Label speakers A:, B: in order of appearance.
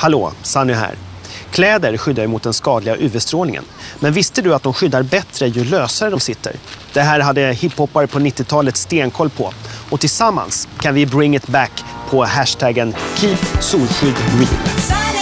A: Hallå, Sanny här. Kläder skyddar mot den skadliga UV-strålningen. Men visste du att de skyddar bättre ju lösare de sitter? Det här hade hiphoppare på 90-talet stenkoll på. Och tillsammans kan vi bring it back på hashtaggen Keep Solskydd Real.